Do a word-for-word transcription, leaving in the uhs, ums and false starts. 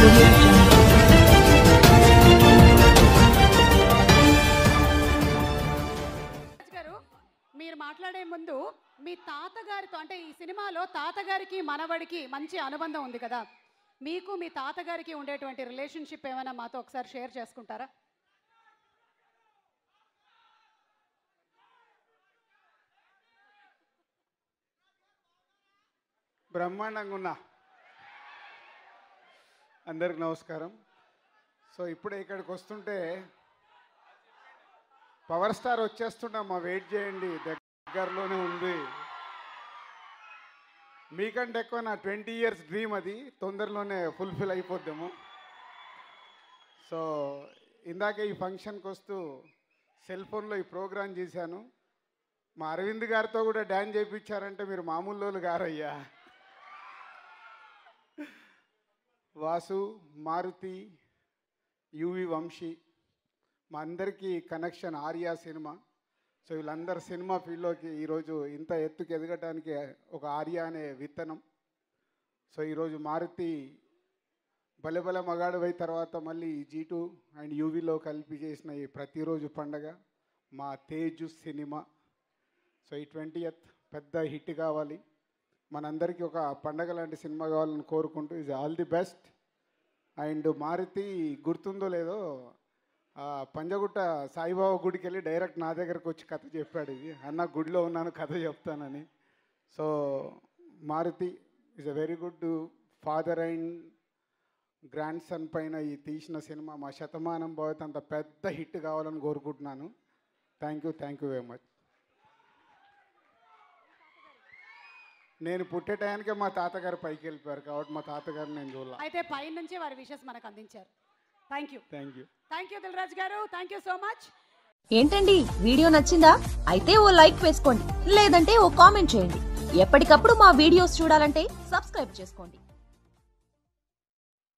audio jungle. మీరు మాట్లాడే ముందు మీ తాతగారితో అంటే ఈ సినిమాలో తాతగారికి మనవడికి మంచి అనుబంధం ఉంది కదా, మీకు మీ తాతగారికి ఉండేటువంటి రిలేషన్షిప్ ఏమైనా మాతో ఒకసారి షేర్ చేసుకుంటారా? బ్రహ్మాండంగా ఉన్నా. అందరికి నమస్కారం. సో ఇప్పుడే ఇక్కడికి వస్తుంటే పవర్ స్టార్ వచ్చేస్తున్నామా, వెయిట్ చేయండి, దగ్గరలోనే ఉంది. మీకంటే ఎక్కువ నా ట్వంటీ ఇయర్స్ డ్రీమ్ అది తొందరలోనే ఫుల్ఫిల్ అయిపోద్దాము. సో ఇందాకే ఈ ఫంక్షన్కి వస్తూ సెల్ ఫోన్లో ఈ ప్రోగ్రాం చేశాను. మా అరవింద్ గారితో కూడా డ్యాన్స్ చేయించారంటే మీరు మామూలు వాళ్ళు గారయ్యా. వాసు, మారుతి, యువి వంశీ, మా అందరికీ కనెక్షన్ ఆర్యా సినిమా. సో వీళ్ళందరూ సినిమా ఫీల్డ్లోకి ఈరోజు ఇంత ఎత్తుకు ఎదగటానికి ఒక ఆర్యా అనే విత్తనం. సో ఈరోజు మారుతి బలెబల మగాడువై తర్వాత మళ్ళీ జీ టూ అండ్ యూవీలో కలిపి చేసిన ఈ ప్రతిరోజు పండగ మా తేజు సినిమా. సో ఈ ట్వంటీయత్ పెద్ద హిట్ కావాలి, మనందరికీ ఒక పండగ లాంటి సినిమా కావాలని కోరుకుంటూ is all the best. And Maruthi గుర్తుందో లేదో పంజగుట్ట సాయిబాబా గుడికి వెళ్ళి డైరెక్ట్ నా దగ్గరకు వచ్చి కథ చెప్పాడు, ఇది అన్న గుడిలో ఉన్నాను కథ చెప్తానని. So Maruthi is a very good father and grandson పైన ఈ తీసిన సినిమా మా శతమానం భవతి అంత పెద్ద హిట్ కావాలని కోరుకుంటున్నాను. Thank you thank you very much. నేను పుట్టే టయానికే మా తాతగారు పైకి వెళ్ళిపోయారు కాబట్టి మా తాతగారు నేను చూడాలి. అయితే పై నుంచి వారి విషెస్ మనకు అందించారు. Thank you thank you thank you Dil Raju గారు, థ్యాంక్ యూ సో మచ్. ఏంటండి వీడియో నచ్చిందా? అయితే ఓ లైక్ వేసుకోండి, లేదంటే ఓ కామెంట్ చేయండి. ఎప్పటికప్పుడు మా వీడియోస్ చూడాలంటే సబ్స్క్రైబ్ చేసుకోండి.